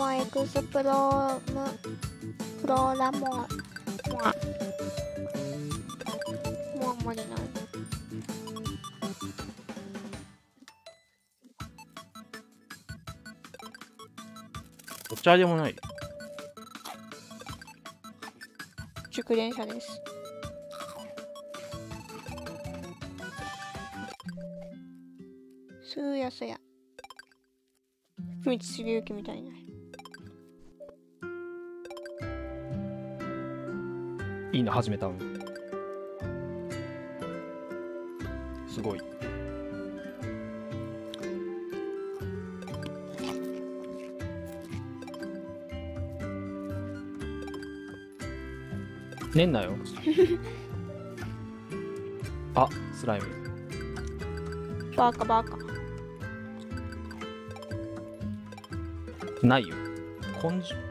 のエクスプロプロラモンもうあんまりない。 お茶でもない。 熟練者です。すやすや道すぎゆきみたいな。 いいの始めたの。すごい。寝んなよ。あ、スライム。 バカバカ。 ないよ。根性。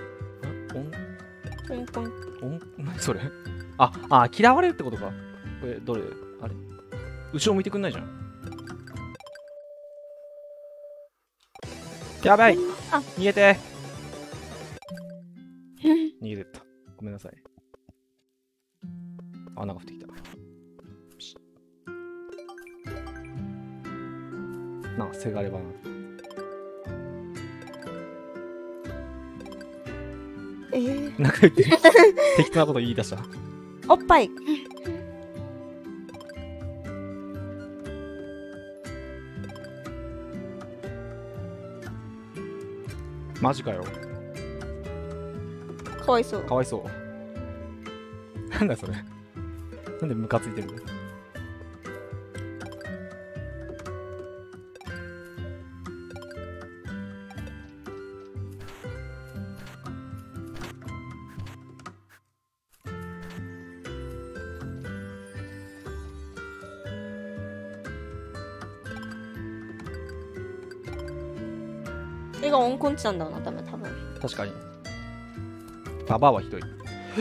ポンポン。 何それ。あ、嫌われるってことか。これ、どれあれ後ろ向いてくんないじゃん。やばい、逃げて。逃げてった。ごめんなさい。穴が降ってきた。なんかせがればな。なんか適当なこと言い出した。 おっぱい。 マジかよ。 かわいそう。 かわいそう。なんだそれ。なんでムカついてるんだよ。 それが温根地なんだろうな、多分。 確かに。ババアはひどい。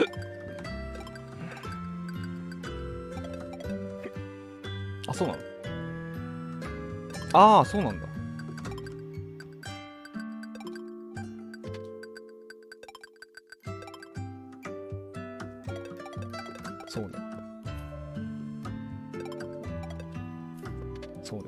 あ、そうなの。ああ、そうなんだ。そうね。そうね。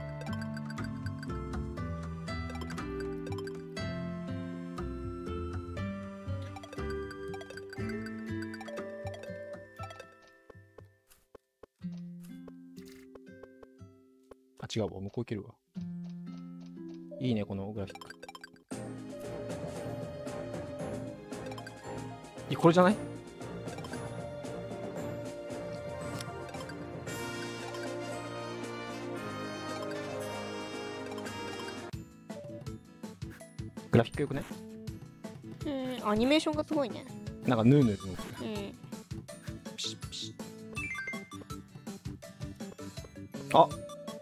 あ、違うわ。向こう行けるわ。いいね、このグラフィック。これじゃない？グラフィックよくね？ アニメーションがすごいね。 なんかヌーヌー動く。ピシッピシッ。あ、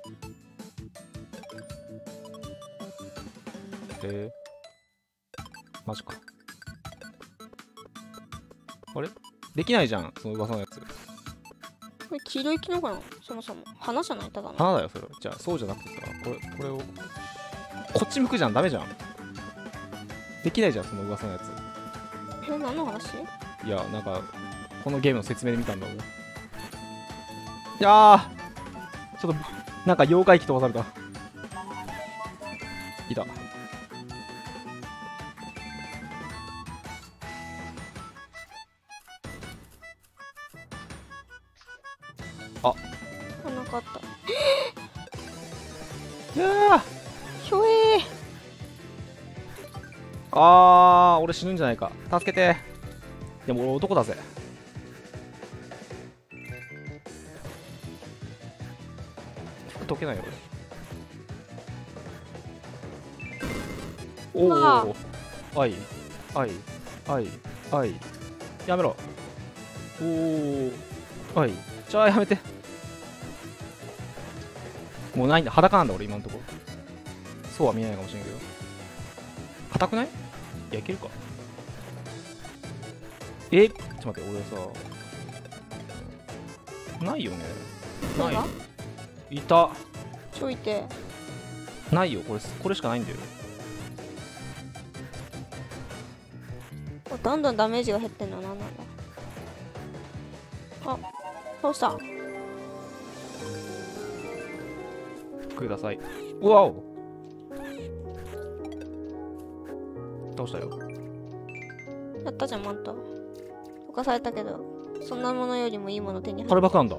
マジか。あれできないじゃん、その噂のやつ。 これ黄色いキノコなの？そもそも花じゃない？ただの花だよそれ。じゃあそうじゃなくてさ、これをこっち向くじゃん。ダメじゃん。できないじゃん、その噂のやつ。 何の話？ いや、なんかこのゲームの説明で見たんだ俺。いやー、ちょっとなんか妖怪機飛ばされた。いた。あ、 なかった。 いやー、 ひょえー。 俺死ぬんじゃないか。助けて。でも俺男だぜ。解けないよ俺。おお。はい。はい。はい。はい。やめろ。おお。はい。じゃあやめて。もうないんだ。裸なんだ俺今のところ。そうは見えないかもしれんけど。硬くない？いや、いけるか。ちょっと待って、俺さ。ないよね。ない。いた。 ちょいて。 ないよ、これしかないんだよ。 どんどんダメージが減ってんのは何なんだ。あ、どうした。 ください。うわお、倒したよ。 やったじゃん、マント。溶かされたけど、そんなものよりもいいもの手に入る。 カルバクなんだ。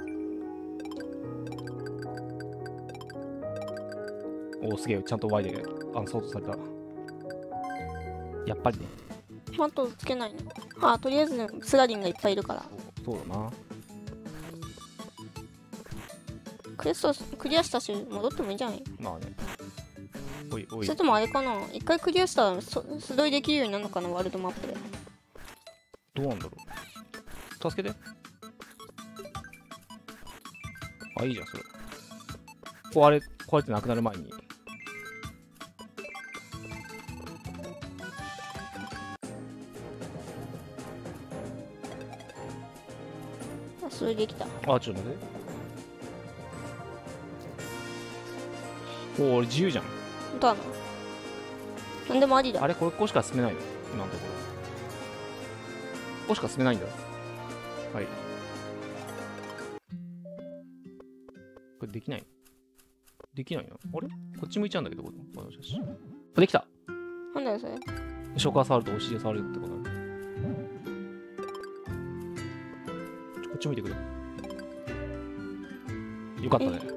おお、すげえ、ちゃんと Y でソートされた。やっぱりね。 マントつけないの。あ、とりあえずスラリンがいっぱいいるから。 そうだな。 クエストクリアしたし戻ってもいいんじゃない。 まあね。おいおい。 それともあれかな、一回クリアしたら素通りできるようになるのかな、ワールドマップで。 どうなんだろう。助けて。あ、いいじゃん、それ。壊れてなくなる前に。 あ、それできた。 あ、ちょっと待って。おお、俺自由じゃん。 本当なの。なんでもありだ。 あれ、ここしか進めないの今のところ。ここしか進めないんだ。はい。これできないできないな。あれこっち向いちゃうんだけど、この写真。できた。 なんだよ、それ。 ショーカー触るとお尻で触れるってことだね。こっち向いてくれ。よかったね。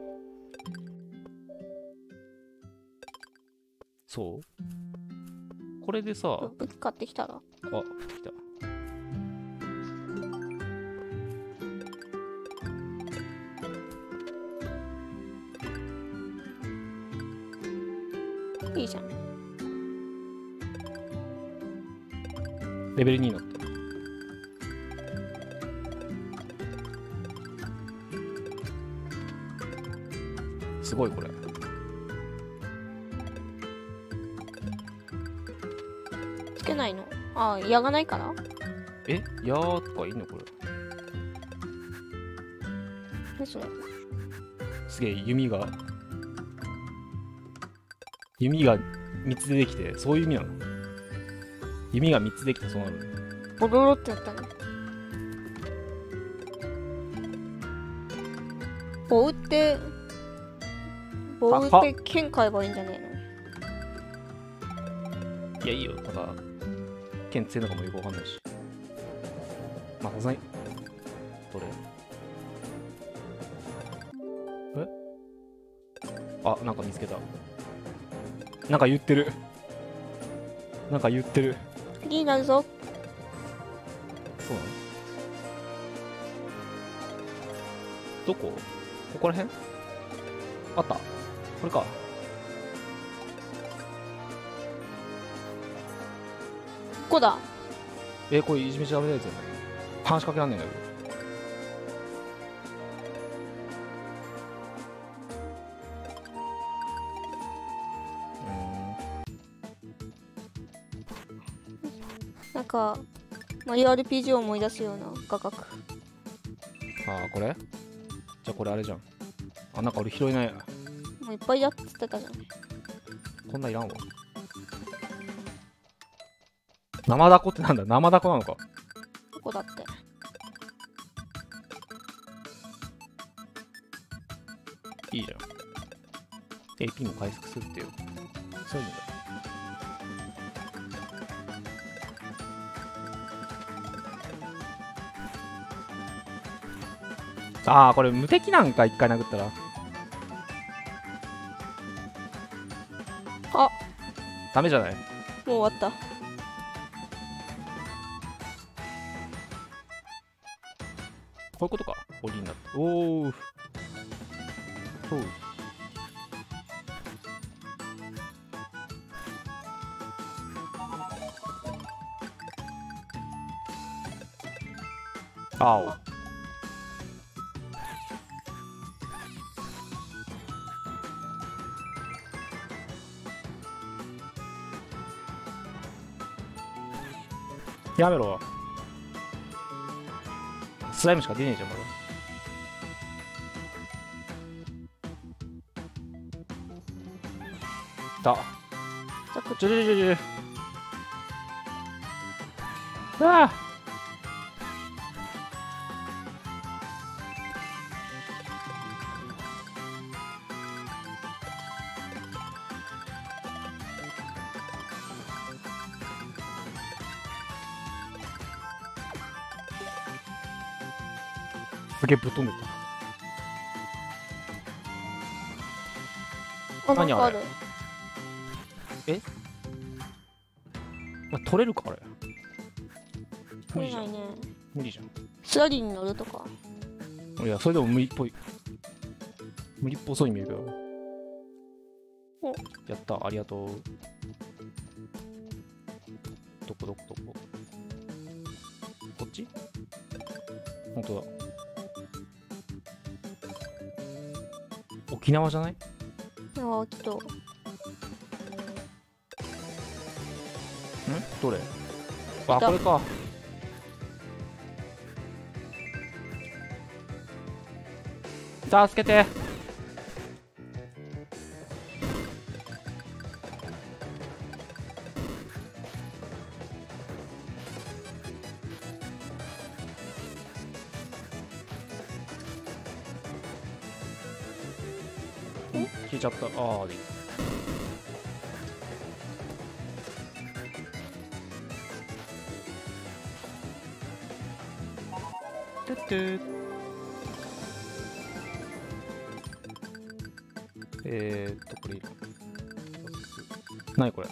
そうこれでさ、 武器買ってきたら。 あ、来た。 いいじゃん。 レベル2になった。すごいこれ。 つけないの。ああ、矢がないから。 え、やーとかいいのこれ。 何それ。 すげえ、弓が3つ出てきて、そういう意味なの。弓が3つできてそうなのね。 ボロロってやったね。棒って剣買えばいいんじゃねえの。 いや、いいよ。ただ、剣強いのかもよくわかんないし。まあ、さすがに。どれあ、なんか見つけた。なんか言ってる。なんか言ってる。 気になるぞ。 そうなの？どこ？ここら辺？あった。これか。 ここだ。 これいじめちゃダメなやつやね。話しかけらんねえんだけど。 なんかマリオ RPG を思い出すような画角。 ああ、これ？じゃあこれあれじゃん。あ、なんか俺拾えない。 もういっぱいやってたじゃん。 こんなんいらんわ。生ダコってなんだ？生ダコなのか。 ここだって。 いいじゃん。AP も回復するってよ。そういうのだ。ああ、これ無敵なんか一回殴ったら。 あ、 ダメじゃない？ もう終わった。 こういうことか。檻になって。おお。そう。青。やめろ。スライムしか出ねえじゃん、まだ。ちょ。 ああ。すげえぶっ飛んでた。 あ、なんかある。 取れるかあれ。無理じゃん。 取れないね。 無理じゃん。 スラリーに乗るとか。 いや、それでも無理っぽい。無理っぽそうに見えるけど。 お、 やった、ありがとう。どこ。こっち？ほんとだ。沖縄じゃない？ ああ、きっと。 どれ？あ、これか。助けて。消えちゃった。ああ、でいい。トゥットゥこれいる。何これ。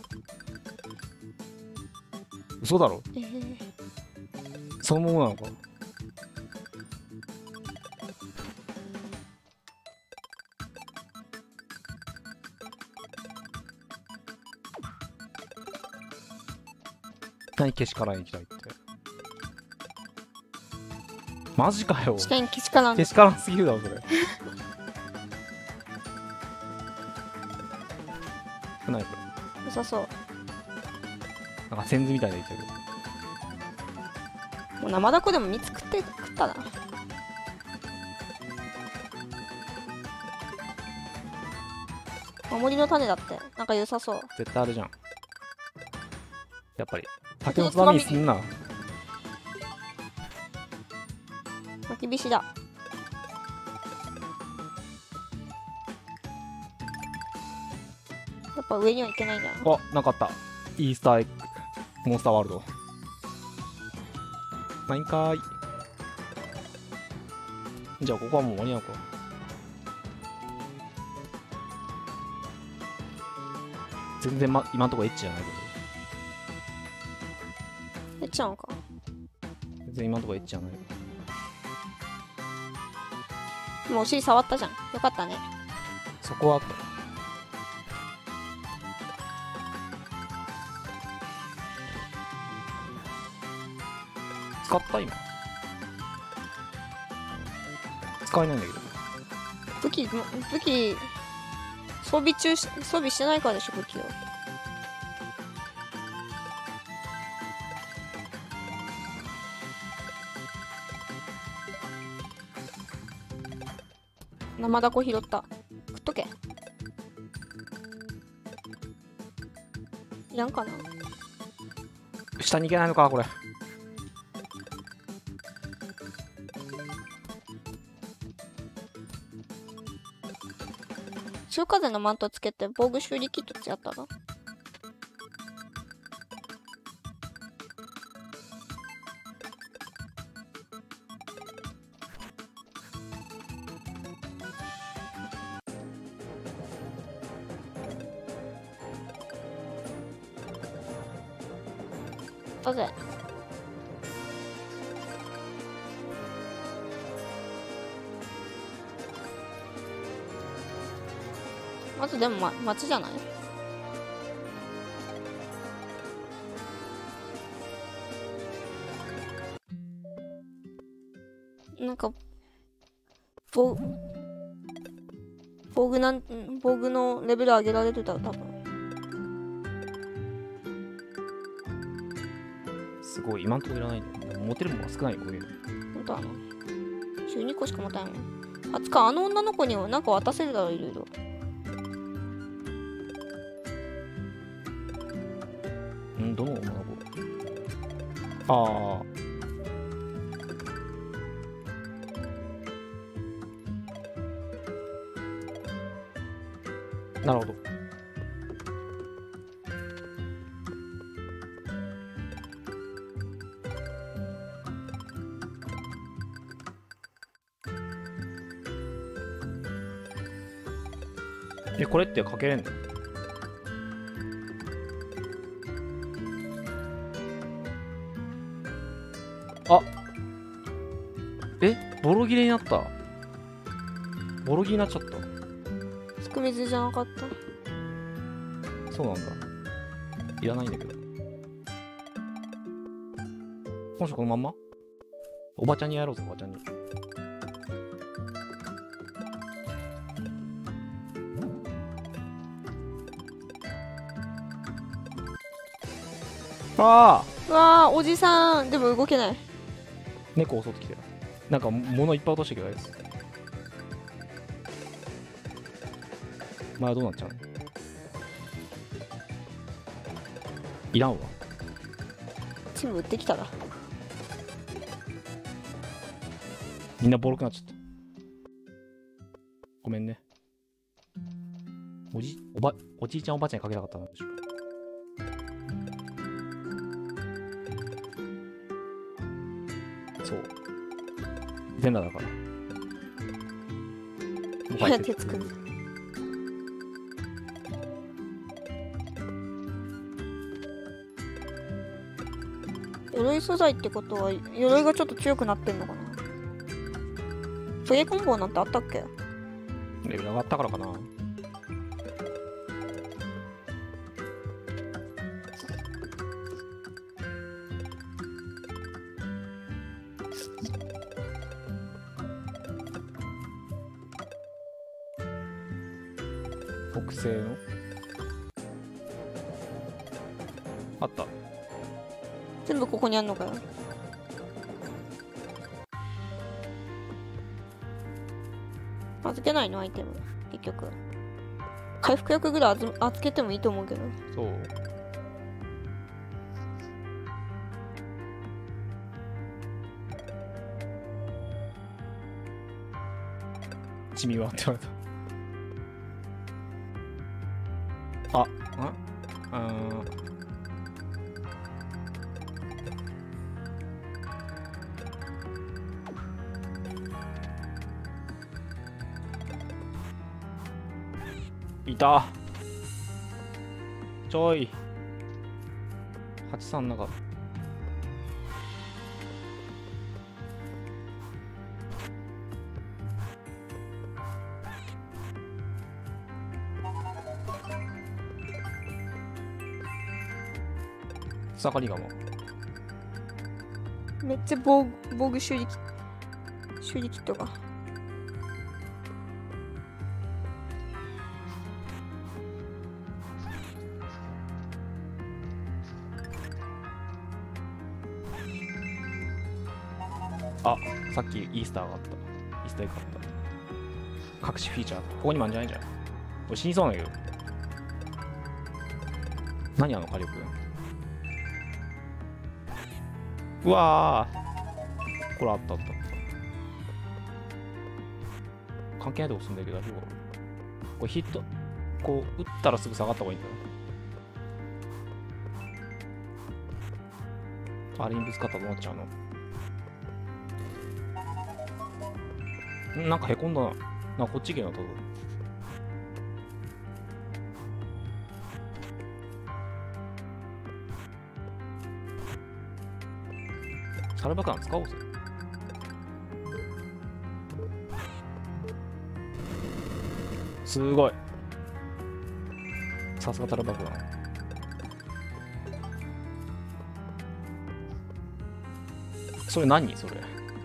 嘘だろ。そのままなのか。何けしからん行きたいって。マジかよ。 確かにけしからん。 けしからんすぎるだろそれ。何これ。 良さそう。 なんかセンズみたいな言ってる。 もう生ダコでも蜜食ったな。守りの種だってなんか良さそう。 絶対あれじゃん。やっぱり竹のつまみにすんな。 まきびしだ。やっぱ上には行けないんだな。 あ、なんかあった。イースターエッグ。モンスターワールド。ないんかーい。じゃあここはもう終わりなのか。全然、今んとこエッチじゃないけえっちゃうんか。 ど。全然今んとこエッチじゃない。 もうお尻触ったじゃん。よかったね。 そこはあった。使った今。使えないんだけど。 武器装備してないからでしょ、武器を。生ダコ拾った。食っとけ。いらんかな。 下に行けないのかこれ。 潮風のマントつけて防具修理キットってやったの？だぜ。まずでも、町じゃない？なんか防具のレベル上げられるだろ多分。 すごい今んとこいらないね。持てるものが少ないよこれ。 ほんと12個しか持たないもん。あつか、あの女の子にはなんか渡せるだろいろいろ。 どの女の子？ ああ、なるほど。これってかけれんの？あ、ボロ切れになった。ボロ切れになっちゃった。 つく水じゃなかった。 そうなんだ。いらないんだけど。今週このまんまおばちゃんにやろうぜ、おばちゃんに。ああ、 うわー、おじさん。でも動けない。 猫襲ってきてる。なんか物いっぱい落としてきたやつ。前はどうなっちゃうの？いらんわ。 チーム売ってきたら。 みんなボロくなっちゃった。ごめんね。おじいちゃんおばあちゃんにかけたかったんでしょうか。そう。全裸だから。 いや、手つく。鎧素材ってことは鎧がちょっと強くなってんのかな。トゲコンボなんてあったっけ？ レベル上がったからかな。木製のあった。 全部ここにあんのかよ。預けないのアイテム結局。回復薬ぐらい預けてもいいと思うけど。 そう。チミはって言われた。いた。ちょい。83なんか。草刈りがも。 めっちゃ防具修理キットが。 あ、さっきイースターがあった。イースターエッグあった。隠しフィーチャー。ここにもあるんじゃないじゃん。俺死にそうなんだけど。何あの火力。うわー。これあったあった。関係ないとこ住んでるけど大丈夫？これヒット、こう、撃ったらすぐ下がった方がいいんだよ。あれにぶつかったらどうなっちゃうの？なんかへこんだな。なんかこっち行けなと。サルバカン使おうぜ。すごい。さすがタルバカン。それ何それ。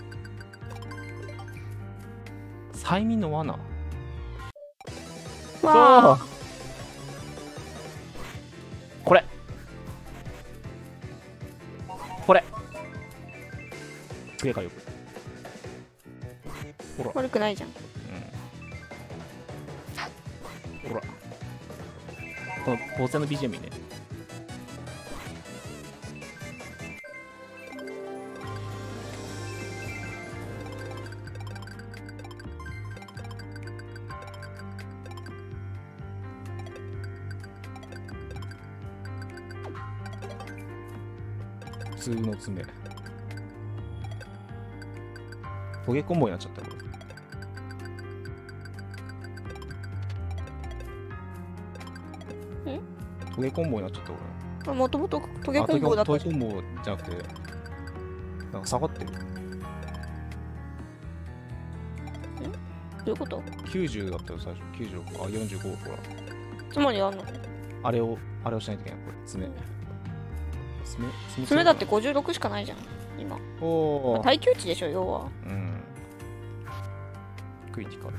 催眠の罠。 わあ。 これ。これ。すげえ火力。ほら。 悪くないじゃん。 ほら。この防戦の BGM いいね。 通の爪。トゲコンボになっちゃったこれ。トゲコンボになっちゃったこれ。 もともとトゲコンボだったじゃん。 トゲコンボじゃなくて、なんか下がってる。 どういうこと？ 90だったよ、最初。96、あ、45、ほら。 つまりあんの？ あれをしないといけない、これ。爪。 爪だって56しかないじゃん、今。 おー。 耐久値でしょ、要は。 うん。クリティカル。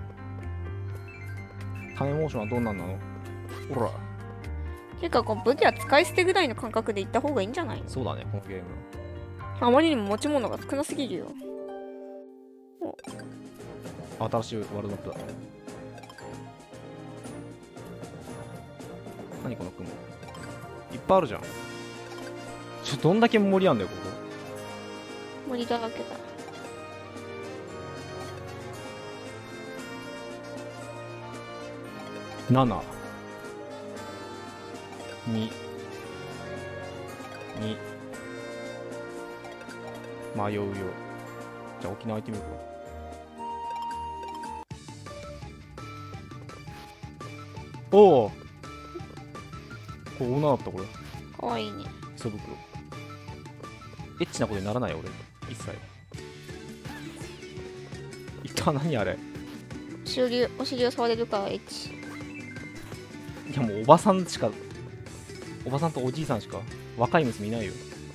種モーションはどんなんなの？ほら。 ていうか、こう武器は使い捨てぐらいの感覚でいった方がいいんじゃないの？ そうだね、このゲーム。 あまりにも持ち物が少なすぎるよ。 新しいワールドマップだ。何この雲。いっぱいあるじゃん。どんだけ森あんだよ、ここ。 森だらけだ。 7、2、迷うよ。じゃあ沖縄行ってみようか。おお、これ女だったこれ。 かわいいね。 磯袋。エッチなことにならないよ俺一切。何あれ。 お尻を触れるからエッチ。 いやもうおばさんとおじいさんしか若い娘いないよ。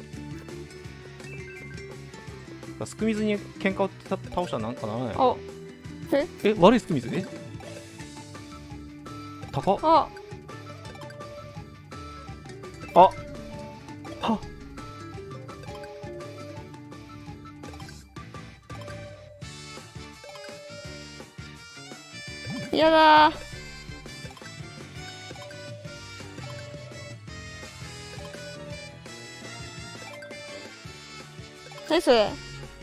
スクミズに喧嘩を倒したらなんかならない。 あ、 悪いスクミズ。高っ。 あはやだー。何それ？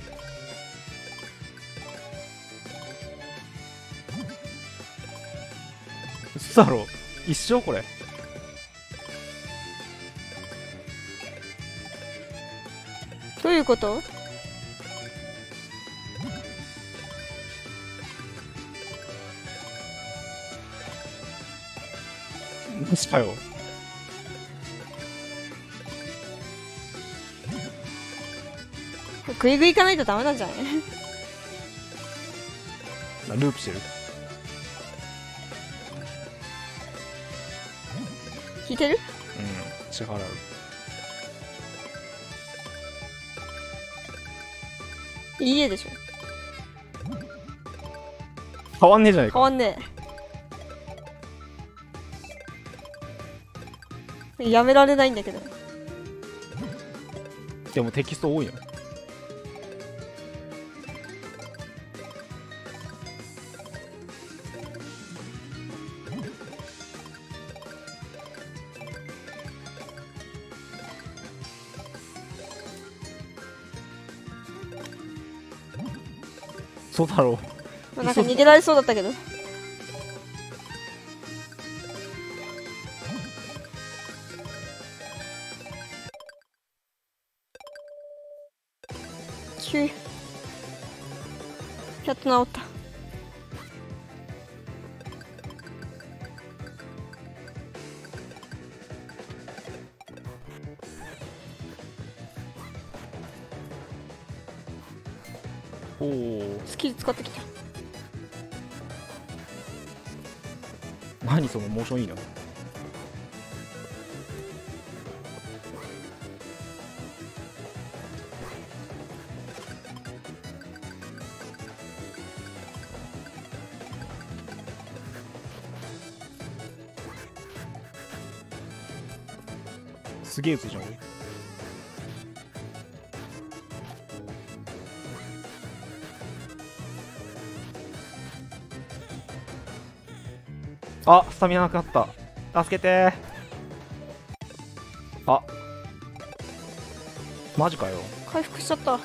嘘だろ。一生これ。 どういうこと？ マジかよ。 グイグイ行かないとダメなんじゃない？ ループしてる。 引いてる？ うん、支払う。 いいえでしょ。 変わんねえじゃねえか。 変わんねえ。やめられないんだけど。 でもテキスト多いの。そうだろう。 なんか逃げられそうだったけど。やっと治った。 おお。 スキル使ってきた。 何そのモーションいいな。すげえ打つじゃん俺。あ、スタミナなくなった。助けてー。あ、マジかよ。 回復しちゃった。 おら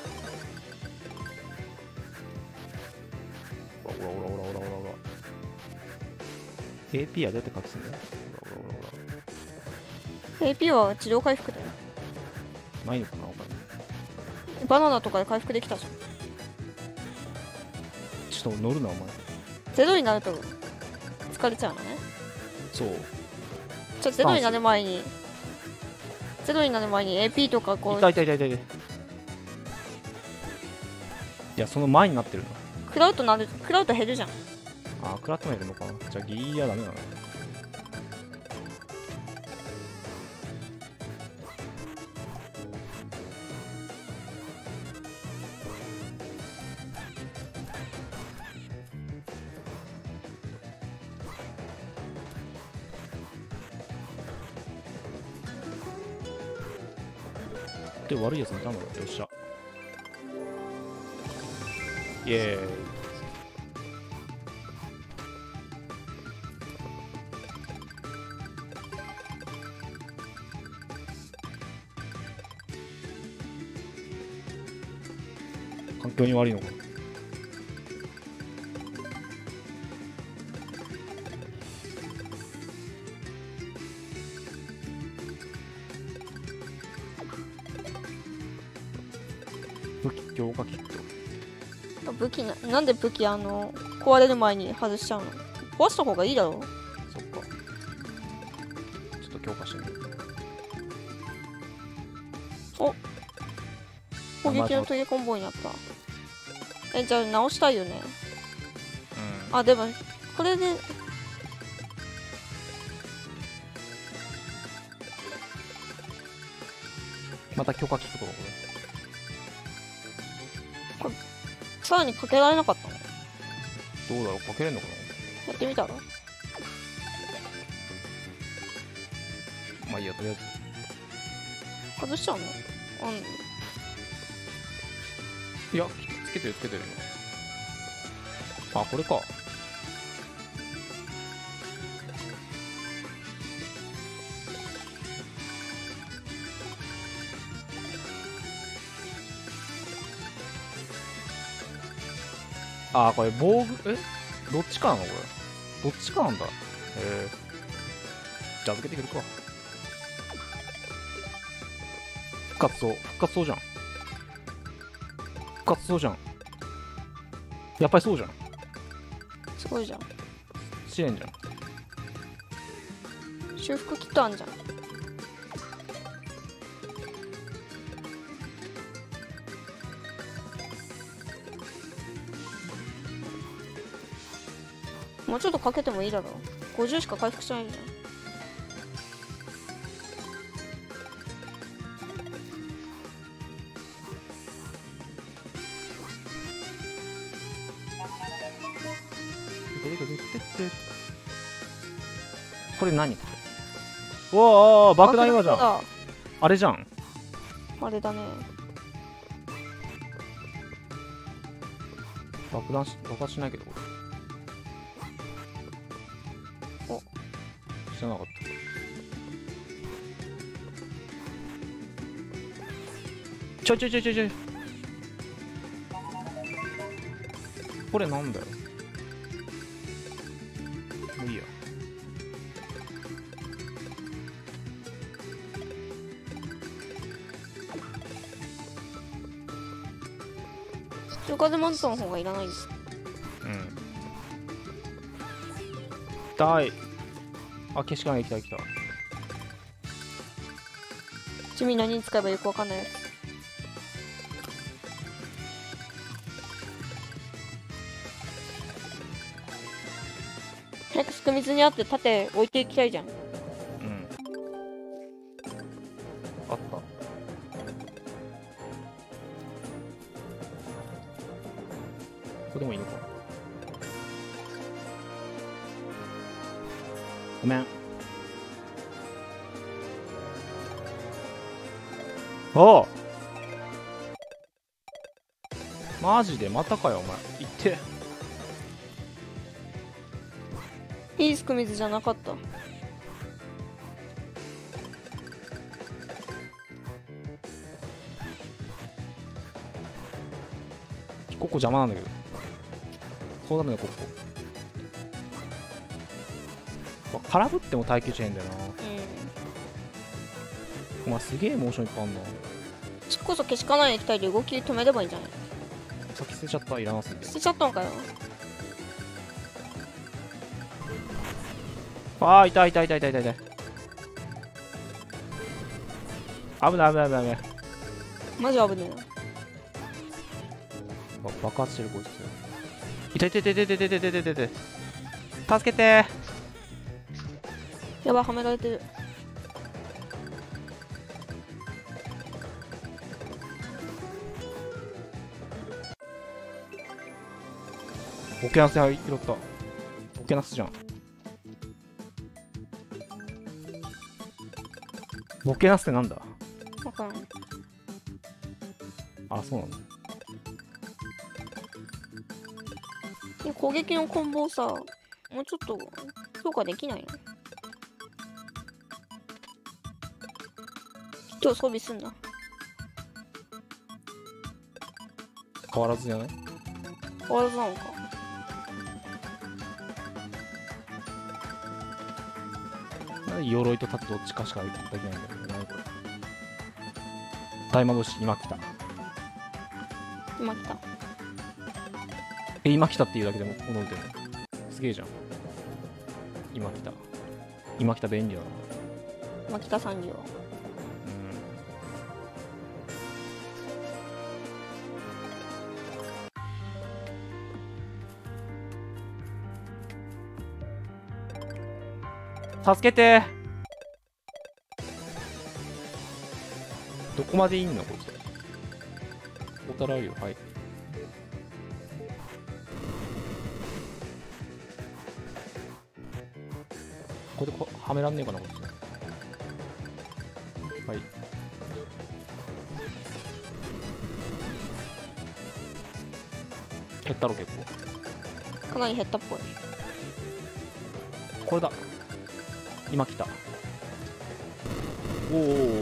おらおらおらおらおらおら。AP はどうやって隠すんだよ。おらおらおらおら。 AP は治療回復だよ。 ないのかな他に。 バナナとかで回復できたじゃん。 ちょっと乗るなお前。 ゼロになると疲れちゃうのね。 そうゼロになる前にAP とかこう痛い痛い痛い痛い痛い。いやその前になってるの。 食らうと減るじゃん。 ああ食らってもいるのか。じゃあギーはダメだな。で悪いやつにいたんだろ。よっしゃ。イエーイ。環境に悪いのか。武器強化キット。 なんで武器壊れる前に外しちゃうの？壊した方がいいだろ。 そっか。ちょっと強化してみる。 お、攻撃のトゲコンボになった。じゃあ直したいよね。 うん。 あ、でもこれでまた強化キットとかこれ。 さらにかけられなかったの？ どうだろう、かけれんのかやってみたら？ な。まあいいや、とりあえず。 外しちゃうの？ いや、つけてるつけてる。あ、これか。あー、これ防具、どっちかなのこれ。どっちかなんだ。じゃあ預けてくるか。復活そうじゃん。復活そうじゃん。やっぱりそうじゃん。 すごいじゃん。 試練じゃん。 修復キットあんじゃん。もうちょっとかけてもいいだろう。50しか回復しないじゃん。 これ何？うわあ、爆弾今じゃん。 だ。 あれじゃん。 あれだね。 爆発しないけどこれ。 お、 知らなかった。ちょい。これなんだよ。もういいや。 中華でマントの方がいらないんです。 うん。痛い。あ、消しゴム来た。 地味何に使えばよくわかんないやつ。早くすく水にあって盾置いていきたいじゃん。 うん。あった。これでもいいのか。ごめん。ああ、マジでまたかよお前。いって。 いいすく水じゃなかった。 ここ邪魔なんだけど。そうだね、ここ。空振っても耐久値変だよな。お前すげえモーションいっぱいあんな。 ちこそけしからない液体で動き止めればいいんじゃない？ さっき捨てちゃった。いらなすぎて。 捨てちゃったのかよ。 ああ、痛い痛い痛い痛い痛い痛い。危ない危ない危ない危ない。 マジ危ねえな。 爆発してるこいつ。痛い痛い痛い痛い痛い痛い痛い痛い痛い。助けてやばい、はめられてる。 ボケナス拾った。ボケナスじゃん。ボケナスってなんだ？ わからん。 あ、そうなんだ。 攻撃のコンボをさ、もうちょっと評価できないの？今日装備すんな。 変わらずじゃない？ 変わらずなのか。 なんで鎧と盾どっちかしかできないんだよね。何これ。大魔導士、今来た。 今来た。 今来たっていうだけでも驚いてるの。すげえじゃん。今来た。今来た便利だな。 今来た産業。 助けて。どこまでいんのこいつ。おたらうよ。はい。これではめらんねえかなこいつ。はい。減ったろ結構。 かなり減ったっぽい。 これだ。今来た。おお。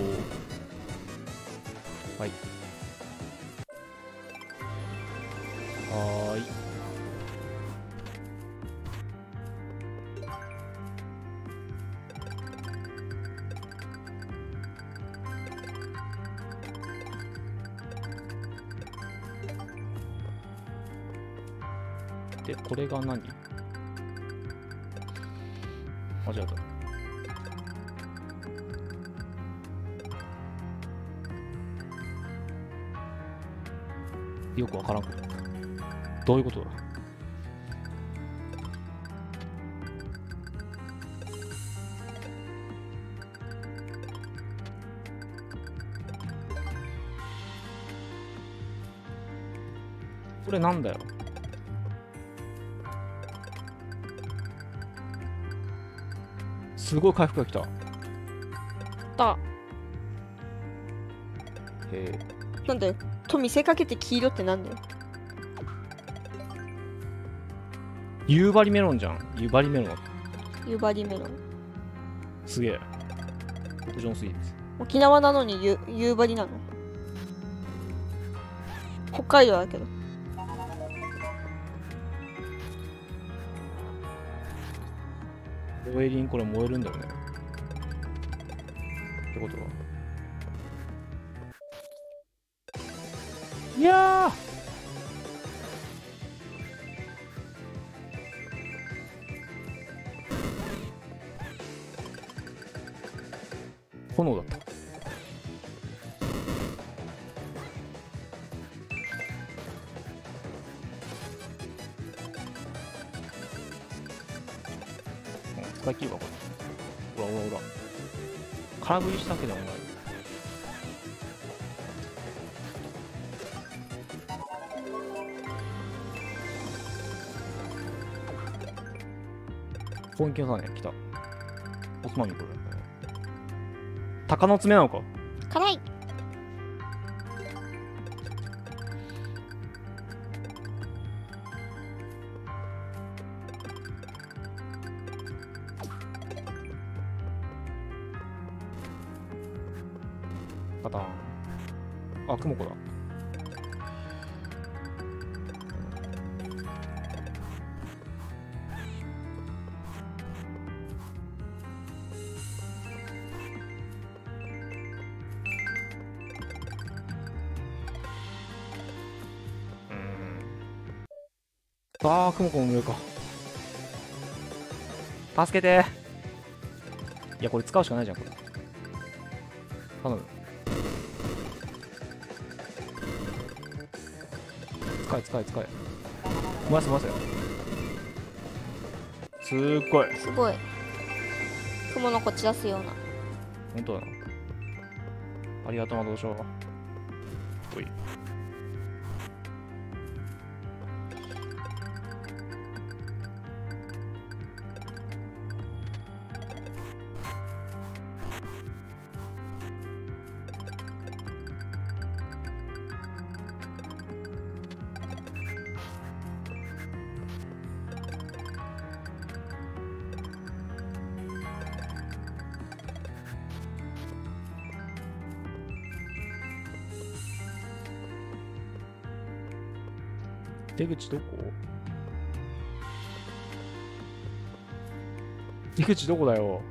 はい。はーい。で、これが何？間違えた。よくわからんこと。どういうことだ？これなんだよ。すごい回復が来た。 だ。 へえ。 なんだよ。と見せかけて黄色ってなんだよ。 夕張メロンじゃん。夕張メロン。 夕張メロン。 すげえ。牧場スイーツ。 沖縄なのに夕張なの。北海道だけど。 オエリンこれ燃えるんだよね。ってことは。いやー炎だった。使い切るかこれ。ほらほらほら。空振りしたわけでもない。攻撃のさね、来た。おつまみこれ。鷹の爪なのか。 辛い。 パターン。あ、クモコだ。 ああ、雲子の上か。助けて。いや、これ使うしかないじゃん、これ。頼む。使え、使え、使え。燃やせ、燃やせ。すっごい。 すごい。雲のこ散らすような。 本当だな。ありがとう、魔導書。おい。出口どこ？出口どこだよ。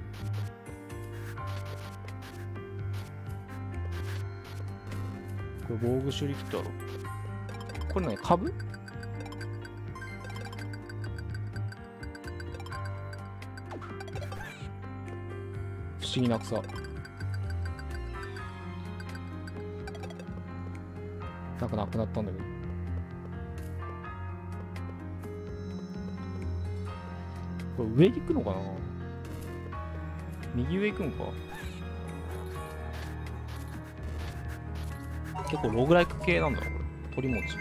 これ防具修理キットだろ。これ何？株？不思議な草。なんかなくなったんだけど。これ上行くのかな？右上行くのか？結構ログライク系なんだな、これ。鳥餅。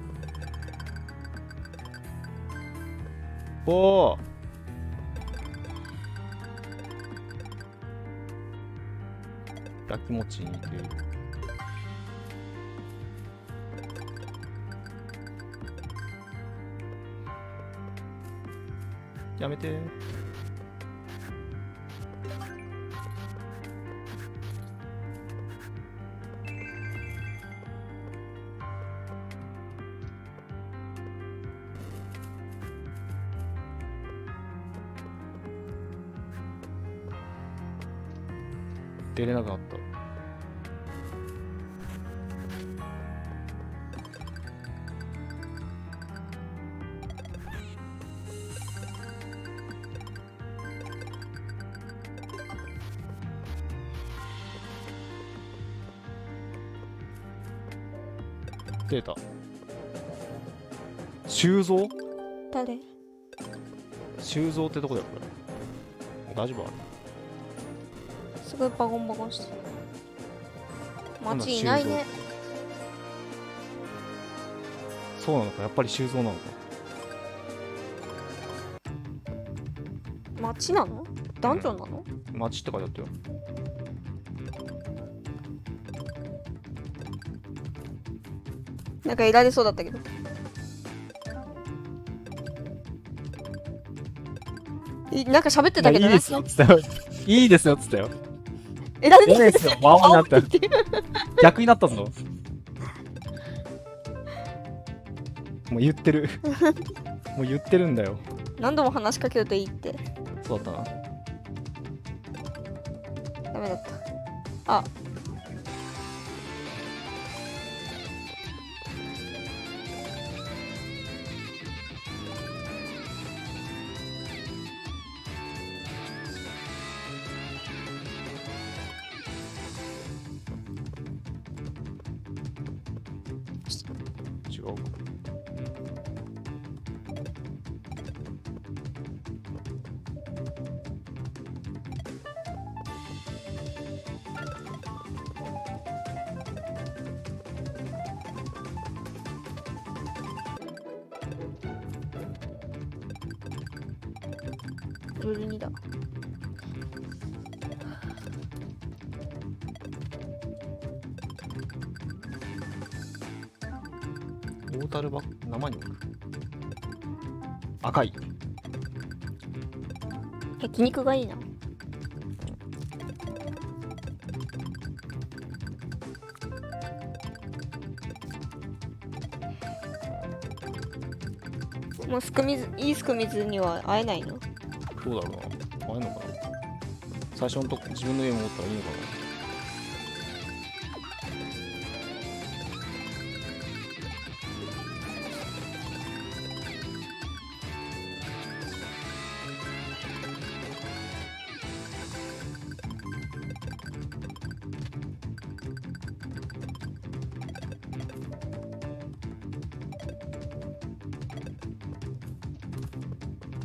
おお。焼き餅に似てる。やめて。出れなくなった。出た。修造？ 誰？ 修造ってとこだよ、これ。大丈夫？あれ。 すごいバゴンバゴンしてる。街いないね。 そうなのか、やっぱり修造なのか。 街なの？ダンジョンなの？ 街って書いてあったよ。 なんかいられそうだったけど。なんか喋ってたけど。 いいですよっつったよ。いいですよっつったよ。 えられないですよ。ワンワンになった。逆になったぞ。もう言ってる。もう言ってるんだよ。 何度も話しかけるといいって。 そうだったな。 ダメだった。あ。 違うか。 ルール2だ。 トータルバック生に置く。赤い。 焼肉がいいな。もういいすく水には会えないの？ どうだろうな。会えんのかな。最初のとこ自分の家持ったらいいのかな。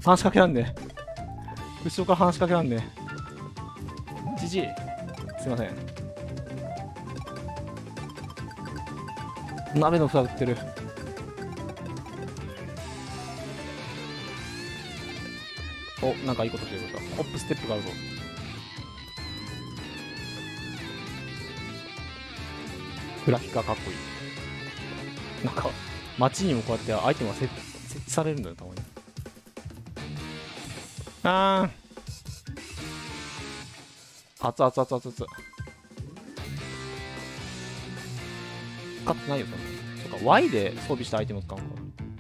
話しかけらんねえ。後ろから話しかけらんねえ。じじい。すいません。鍋の蓋売ってる。お、なんかいいことしてることだ。ホップステップがあるぞ。グラフィックがかっこいい。なんか、街にもこうやってアイテムが設置されるんだよ、たまに。あー。熱々熱々熱々。使ってないよ、そんな。そっか、Y で装備したアイテム使うんか。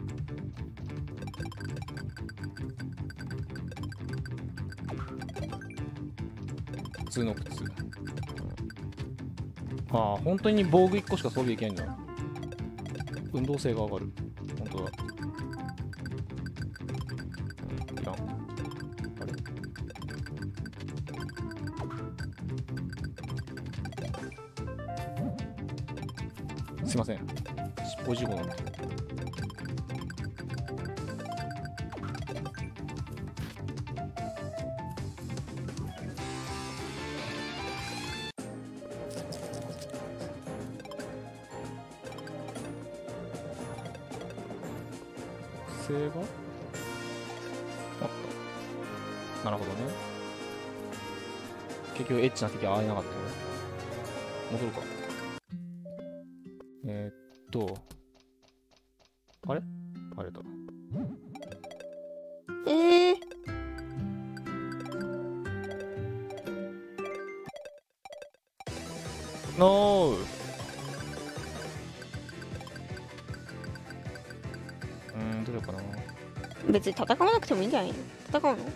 普通の靴。ああ、本当に防具1個しか装備できないんだ。運動性が上がる。本当だ。いらん。あれすいません。尻尾事故なんだ。性があった。なるほどね。結局エッチな敵は会えなかったよ。戻るか。あれあれだ。ノー。どれかな。 別に戦わなくてもいいんじゃないの？戦うの？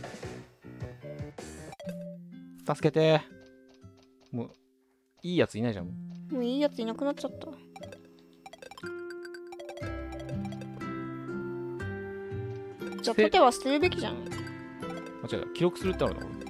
助けて。もういいやついないじゃん。 もういいやついなくなっちゃった。じゃあ盾は捨てるべきじゃん。 間違えた。記録するってあるの？